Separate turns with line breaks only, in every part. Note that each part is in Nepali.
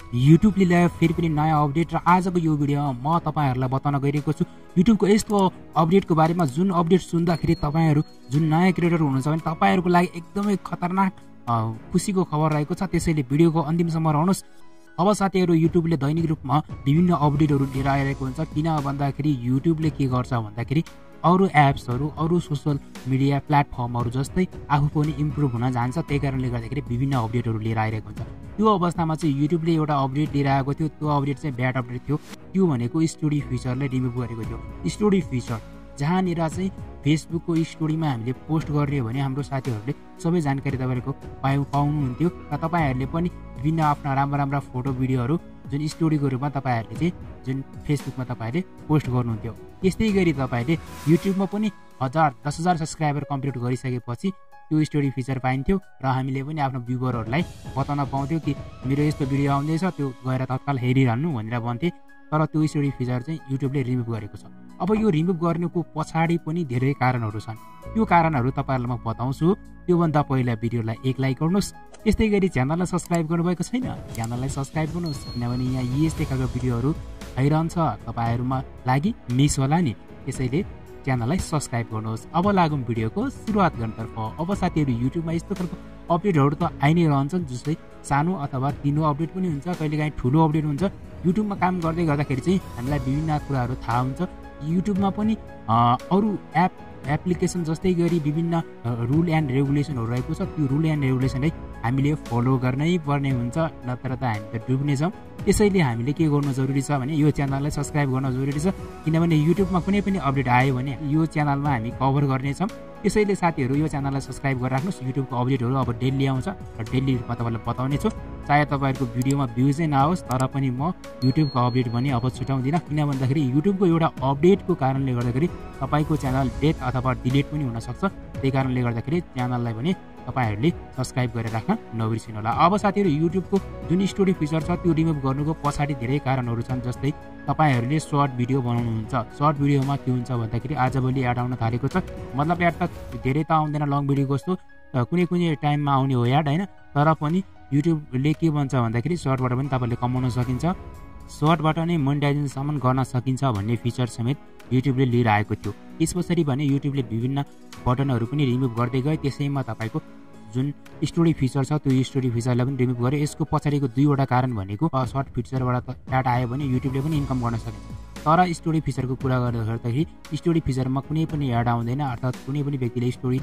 युट्युबले ल्यायो फेरि पनि नयाँ अपडेट र आजको यो भिडियोमा म तपाईहरुलाई बताउन गइरहेको छु युट्युबको यस्तो अपडेटको बारेमा जुन अपडेट सुन्दाखेरि तपाईहरु जुन नयाँ क्रिएटर हुनुहुन्छ भने तपाईहरुको लागि एकदमै खतरनाक खुशीको खबर रहेको छ। त्यसैले भिडियोको अन्तिमसम्म रहनुहोस्। अब साथीहरु युट्युबले दैनिक रूपमा विभिन्न अपडेटहरु लिएर आइरहेको हुन्छ। किन भन्दाखेरि युट्युबले के गर्छ भन्दाखेरि अरु एप्सहरु अरु सोशल मिडिया प्लेटफर्महरु जस्तै आफू पनि इम्प्रुभ हुन जान्छ। त्यही कारणले गर्दाखेरि विभिन्न अपडेटहरु लिएर आइरहेको हुन्छ। त्यो अवस्थामा चाहिँ युट्युबले एउटा अपडेट लिएर आएको थियो। त्यो अपडेट चाहिँ ब्याड अपडेट थियो। त्यो भनेको स्टोरी फिचरलाई रिमुभ गरेको थियो। स्टोरी फिचर जहाँनिर चाहिँ फेसबुकको स्टोरीमा हामीले पोस्ट गर्ने भने हाम्रो साथीहरुले सबै जानकारी तपाईहरुको पाउनुहुन्थ्यो र तपाईहरुले पनि विभिन्न आफ्ना राम्रा फोटो भिडियोहरु जुन स्टोरीको रूपमा तपाईहरुले चाहिँ जुन फेसबुकमा तपाईहरुले पोस्ट गर्नुहुन्थ्यो। त्यस्तै गरी तपाईहरुले युट्युबमा पनि 10,000 सब्स्क्राइबर कम्प्लिट गरिसकेपछि त्यो स्टोरी फिचर पाइन्थ्यो र हामीले पनि आफ्नो भ्युअरहरुलाई बताउन पाउँथ्यौ कि मेरो यस्तो भिडियो आउँदैछ त्यो गएर तत्काल हेरिरहनु भनेर भन्थे। तर त्यो स्टोरी फिचर चाहिँ युट्युबले रिमुभ गरेको छ। अब यो रिमुभ गर्नुको पछाडी पनि धेरै कारणहरु छन्। त्यो कारणहरु तपाईहरुलाई म बताउँछु। त्यो भन्दा पहिला भिडियोलाई एक लाइक गर्नुस्। त्यस्तै गरी च्यानललाई सब्स्क्राइब गर्नुभएको छैन च्यानललाई सब्स्क्राइब गर्नुस् किनभने यहाँ यस्तै खालको भिडियोहरु आइरहन्छ तपाईहरुमा लागि मिस होला नि। त्यसैले च्यानललाई सब्स्क्राइब गर्नुहोस्। अब लागौं भिडियोको सुरुवात गर्नतर्फ। अब साथीहरु युट्युबमा यस्तो खालको अपडेटहरु त आइ नै रहन्छन् जस्तै सानो अथवा तिनो अपडेट पनि हुन्छ कहिलेकाहीँ ठुलो अपडेट हुन्छ। युट्युबमा काम गर्दै गर्दाखेरि चाहिँ हामीलाई विभिन्न कुराहरु थाहा हुन्छ। युट्युबमा पनि अरु एप्लिकेसन जस्तै गरी विभिन्न रुल एन्ड रेगुलेसनहरु रहेको छ। त्यो रुल एन्ड रेगुलेसनलाई हामीले फलो गर्नै पर्ने हुन्छ नत्र त हामी त डुब्ने छौं। त्यसैले हामीले के गर्नु जरुरी छ भने यो च्यानललाई सब्स्क्राइब गर्न जरुरी छ किनभने युट्युबमा कुनै पनि अपडेट आयो भने यो च्यानलमा हामी कभर गर्ने छौं। त्यसैले साथीहरु यो च्यानललाई सब्स्क्राइब गरिराख्नुस्। युट्युबको अपडेटहरु अब डेली आउँछ र डेली रूपमा तपाईलाई बताउने छु। चाहे तपाईहरुको भिडियोमा भ्युज नै नआओस् तर पनि म युट्युबको अपडेट पनि अब छुटाउँदिन। किन भन्दाखेरि युट्युबको एउटा अपडेटको कारणले गर्दाखेरि तपाईको च्यानल डेथ अथवा डिलिट पनि हुन सक्छ। त्यही कारणले गर्दाखेरि च्यानललाई पनि तपाईहरुले सब्स्क्राइब गरेर राख्न नबिर्सिनु होला। अब साथीहरु युट्युबको जुन स्टोरी फिचर छ त्यो रिमुभ गर्नुको पछाडी धेरै कारणहरु छन्। जस्तै तपाईहरुले सर्ट भिडियो बनाउनुहुन्छ। सर्ट भिडियोमा के हुन्छ भन्दाखेरि आजभोलि एड आउन थालेको छ। मतलब एड त धेरै त आउँदैन लङ भिडियो जस्तो कुनै टाइममा आउने हो एड हैन। तर पनि युट्युबले के भन्छ भन्दाखेरि सर्टबाट पनि तपाईले कमाउन सकिन्छ। सर्टबाट नै मोनेटाइजेसनसम्म गर्न सकिन्छ भन्ने फिचर समेत युट्युबले लिएर आएको थियो। त्यसपछि भने युट्युबले विभिन्न बटनहरु पनि रिमुभ गर्दै गए। त्यसैमा तपाईको जुन स्टोरी फिचर छ त्यो स्टोरी फिचरलाई पनि रिमुभ गरे। यसको पछाडीको दुईवटा कारण भनेको सर्ट फिचरबाट त एड आयो भने युट्युबले पनि इन्कम गर्न सकिन्छ। तर स्टोरी फिचरको कुरा गर्दाखेरि स्टोरी फिचरमा कुनै पनि एड आउँदैन अर्थात कुनै पनि व्यक्तिले स्टोरी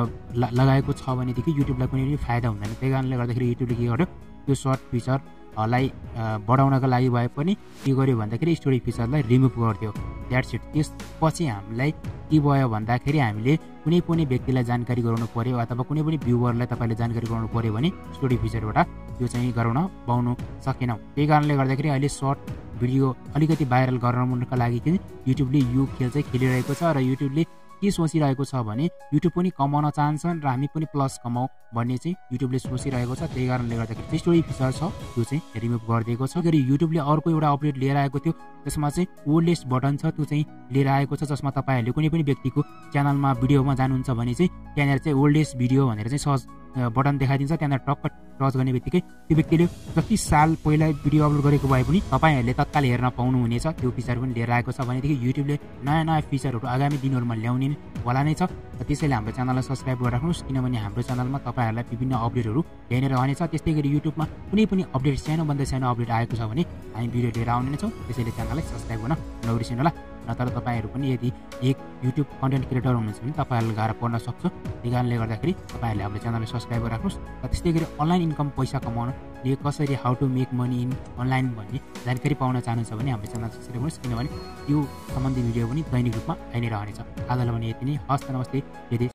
लगाएको छ भनेदेखि युट्युबलाई कुनै पनि फाइदा हुँदैन। त्यही कारणले गर्दाखेरि युट्युबले के गर्यो त्यो सर्ट फिचरलाई बढाउनका लागि भए पनि के गर्यो भन्दाखेरि स्टोरी फिचरलाई रिमुभ गरिदियो। That's it. त्यसपछि हामीलाई के भयो भन्दाखेरि हामीले कुनै पनि व्यक्तिलाई जानकारी गराउनु पर्यो अथवा कुनै पनि भ्युअरलाई तपाईले जानकारी गराउनु पर्यो भने स्टोरी फिचरबाट त्यो चाहिँ गराउन पाउनु सकेनौ। त्यही कारणले गर्दाखेरि अहिले सर्ट भिडियो अलिकति भाइरल गराउनका लागि चाहिँ युट्युबले यो खेल चाहिँ खेलिरहेको छ। र युट्युबले के सोचिरहेको छ भने युट्युब पनि कमाउन चाहन्छन् र हामी पनि प्लस कमाऊ भन्ने चाहिँ युट्युबले सोचिरहेको छ। त्यही कारणले गर्दाखेरि स्टोरी फिचर छ त्यो चाहिँ रिमुभ गरिदिएको छ। गरी युट्युबले अर्को एउटा अपडेट लिएर आएको थियो जसमा चाहिँ ओल्डेस्ट बटन छ त्यो चाहिँ लिएर आएको छ। जसमा तपाईहरुले कुनै पनि व्यक्तिको च्यानलमा भिडियोमा जानुहुन्छ भने चाहिँ त्यहाँनिर चाहिँ ओल्डेस्ट भिडियो भनेर चाहिँ सर्च बटन देखाइदिन्छ। त्यहाँनिर टक्क टच गर्ने बित्तिकै त्यो व्यक्तिले जति साल पहिला भिडियो अपलोड गरेको भए पनि तपाईहरुले तत्काल हेर्न पाउनुहुनेछ। त्यो फिचर पनि लिएर आएको छ भनेदेखि युट्युबले नयाँ फिचरहरु आगामी दिनहरुमा ल्याउने वाला नै छ। त्यसैले हाम्रो च्यानललाई सब्स्क्राइब गरिराख्नुस् किनभने हाम्रो च्यानलमा तपाईहरुलाई विभिन्न अपडेटहरु ल्याइने रहनेछ। त्यस्तै गरी युट्युबमा कुनै पनि अपडेट सानो भन्दा सानो अपडेट आएको छ भने हामी भिडियो लिएर आउने नै छौं। त्यसैले च्यानललाई सब्स्क्राइब गर्न नबिर्सिनु होला। नत्र तपाईहरु पनि यदि एक युट्युब कन्टेन्ट क्रिएटर हुनुहुन्छ भने तपाईहरुले गाह्रो पर्न सक्छ। त्यही कारणले गर्दाखेरि तपाईहरुले हाम्रो च्यानललाई सब्स्क्राइब गरिराख्नुस्। र त्यस्तै गरी अनलाइन इन्कम पैसा कमाउन ले कसरी how to make money in online भन्ने जानकारी पाउन चाहनुहुन्छ भने हाम्रो च्यानल सब्स्क्राइब गर्नुस् किनभने यो सम्बन्धी भिडियो पनि दैनिक रूपमा आइ नै रहनेछ। आजलाई भने यति नै। हस्त नमस्ते। यदि